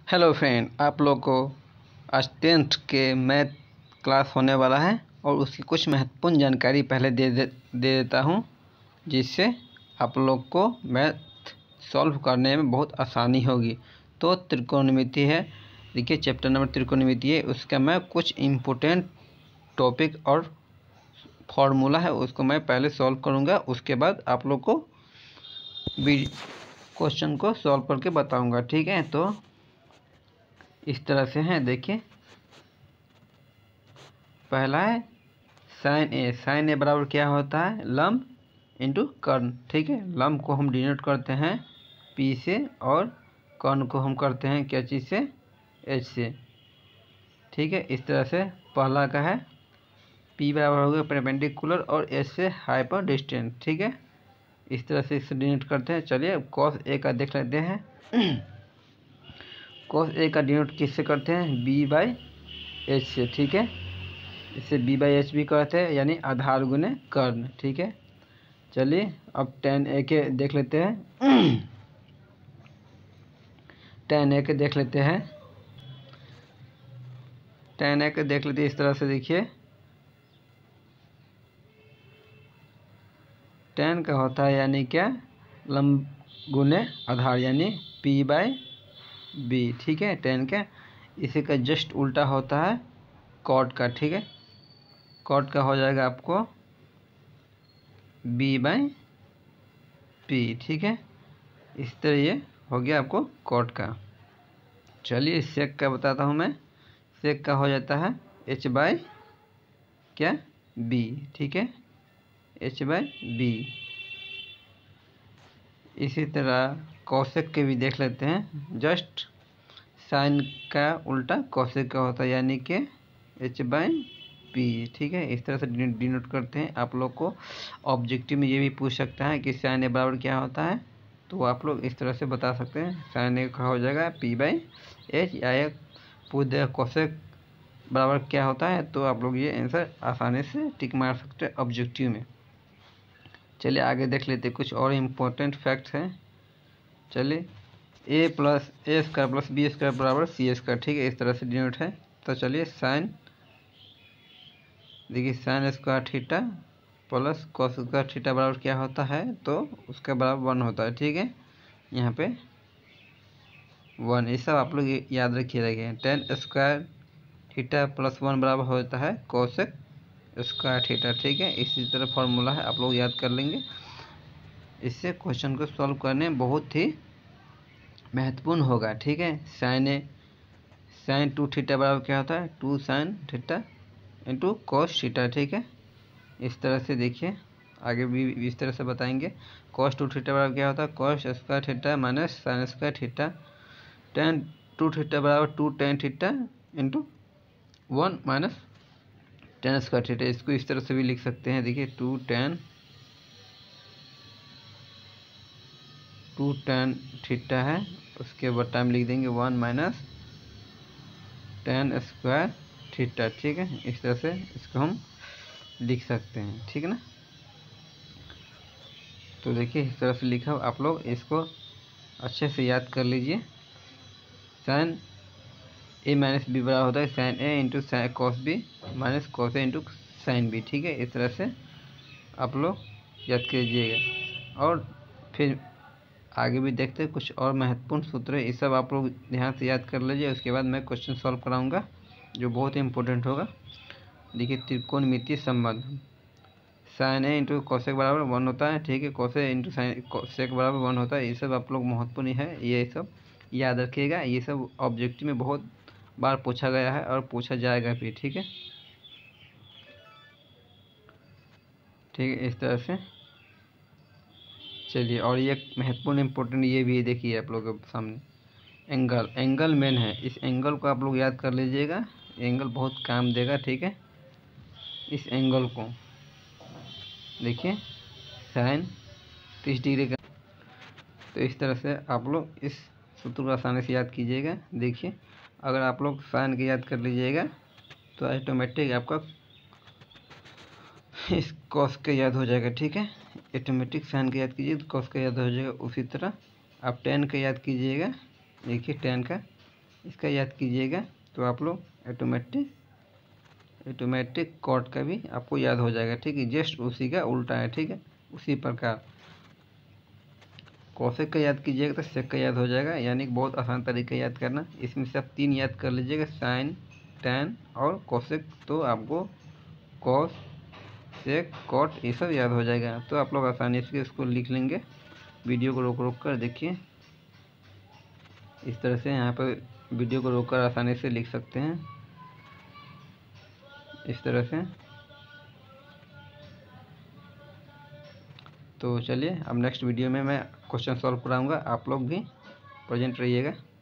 Hello friend, आप लोग को आज 10th के मैथ क्लास होने वाला है और उसकी कुछ महत्वपूर्ण जानकारी पहले दे देता हूँ, जिससे आप लोग को मैथ सॉल्व करने में बहुत आसानी होगी। तो त्रिकोणमिति है, देखिए चैप्टर नंबर त्रिकोणमिति है, उसका मैं कुछ इम्पोर्टेंट टॉपिक और फॉर्मूला है उसको मैं पहले सॉल्व करूँगा, उसके बाद आप लोग को क्वेश्चन को सॉल्व करके बताऊँगा। ठीक है, तो इस तरह से है। देखिए पहला है साइन ए बराबर क्या होता है, लंब इंटू कर्ण। ठीक है, लंब को हम डिनोट करते हैं पी से और कर्ण को हम करते हैं क्या चीज़ से, एच से। ठीक है, इस तरह से पहला का है पी बराबर हो गया परपेंडिकुलर और एच से हाइपर डिस्टेंट। ठीक है, इस तरह से इससे डिनोट करते हैं। चलिए अब कॉस ए का देख लेते हैं। कॉस ए का डिनोट किससे करते हैं, बी बाई एच से। ठीक है, इसे बी बाई एच भी कहते हैं, यानी आधार गुने कर्ण। ठीक है, चलिए अब tan ए के देख लेते हैं। tan ए के देख लेते हैं। tan ए के देख लेते हैं इस तरह से। देखिए tan का होता है यानी क्या, लंब गुने आधार, यानी p बाई बी। ठीक है, tan का इसी का जस्ट उल्टा होता है cot का। ठीक है, cot का हो जाएगा आपको b बाई पी। ठीक है, इस तरह ये हो गया आपको cot का। चलिए सेक का बताता हूँ मैं। सेक का हो जाता है h बाई क्या, b। ठीक है, h बाई बी। इसी तरह कौशिक के भी देख लेते हैं। जस्ट साइन का उल्टा कौशिक का होता है, यानी कि h बाई पी। ठीक है, इस तरह से डिनोट करते हैं। आप लोग को ऑब्जेक्टिव में ये भी पूछ सकता है कि साइन ए बराबर क्या होता है, तो आप लोग इस तरह से बता सकते हैं। साइन ए का हो जाएगा पी बाई एच, या एक पूछ देगा कौशिक बराबर क्या होता है, तो आप लोग ये आंसर आसानी से टिक मार सकते हैं ऑब्जेक्टिव में। चलिए आगे देख लेते हैं, कुछ और इम्पोर्टेंट फैक्ट्स हैं। चलिए A plus A square plus B square बराबर सी स्क्वायर। ठीक है, इस तरह से डिनोट है। तो चलिए साइन, देखिए sine square theta plus cos square theta बराबर क्या होता है, तो उसका बराबर 1 होता है। ठीक है, यहाँ पे 1, ये सब आप लोग याद रखिए। रखिए टेन स्क्वायर थीटा प्लस 1 बराबर होता है कोसेक स्क्वायर थीटा। ठीक है, इसी तरह फॉर्मूला है, आप लोग याद कर लेंगे। इससे क्वेश्चन को सॉल्व करने में बहुत ही महत्वपूर्ण होगा। ठीक है, साइन 2 थीटा बराबर क्या होता है, 2 sine theta into cos theta. ठीक है, इस तरह से देखिए आगे भी इस तरह से बताएंगे। कॉस 2 थीटा बराबर क्या होता है, cos square theta minus sine square theta. Tan 2 theta बराबर 2 tan theta into 1 minus tan square theta. इसको इस तरह से भी लिख सकते हैं। देखिए 2 टेन थीटा है, उसके बाद टाइम लिख देंगे 1 माइनस टेन स्क्वायर थीटा। ठीक है, इस तरह से इसको हम लिख सकते हैं। ठीक है ना, तो देखिए इस तरह से लिखा, आप लोग इसको अच्छे से याद कर लीजिए। साइन ए माइनस बी बराबर होता है sine A into sine cos B minus cos A into sine B. ठीक है, इस तरह से आप लोग याद कीजिएगा। और फिर आगे भी देखते हैं कुछ और महत्वपूर्ण सूत्र है, ये सब आप लोग ध्यान से याद कर लीजिए। उसके बाद मैं क्वेश्चन सॉल्व कराऊंगा जो बहुत ही इंपॉर्टेंट होगा। देखिए त्रिकोणमितीय संबंध, साइन ए इंटू कॉसेक बराबर 1 होता है। ठीक है, कॉसे इंटू साइन कॉसेक बराबर 1 होता है। ये सब आप लोग महत्वपूर्ण है, ये सब याद रखिएगा। ये सब ऑब्जेक्टिव में बहुत बार पूछा गया है और पूछा जाएगा भी। ठीक है, ठीक है, इस तरह से। चलिए और ये महत्वपूर्ण इम्पोर्टेंट ये भी देखिए आप लोगों के सामने, एंगल मेन है, इस एंगल को आप लोग याद कर लीजिएगा। एंगल बहुत काम देगा। ठीक है, इस एंगल को देखिए साइन 30 डिग्री का, तो इस तरह से आप लोग इस सूत्र को आसानी से याद कीजिएगा। देखिए अगर आप लोग साइन के याद कर लीजिएगा तो ऑटोमेटिक आपका इस कॉस के याद हो जाएगा। ठीक है, ऑटोमेटिक साइन के याद कीजिए तो कॉस का याद हो जाएगा। उसी तरह आप टेन का याद कीजिएगा। देखिए टेन का इसका याद कीजिएगा तो आप लोग ऑटोमेटिक कॉट का भी आपको याद हो जाएगा। ठीक है, जस्ट उसी का उल्टा है। ठीक है, उसी प्रकार कोसेक का याद कीजिएगा तो सेक का याद हो जाएगा, यानी कि बहुत आसान तरीका याद करना। इसमें से आप 3 याद कर लीजिएगा, साइन, टैन और कोसेक, तो आपको कॉस, सेक, कॉट ये सब याद हो जाएगा। तो आप लोग आसानी से इसको लिख लेंगे। वीडियो को रोक रोक कर देखिए, इस तरह से यहाँ पर वीडियो को रोक कर आसानी से लिख सकते हैं, इस तरह से। तो चलिए अब नेक्स्ट वीडियो में मैं क्वेश्चन सॉल्व कराऊंगा, आप लोग भी प्रेजेंट रहिएगा।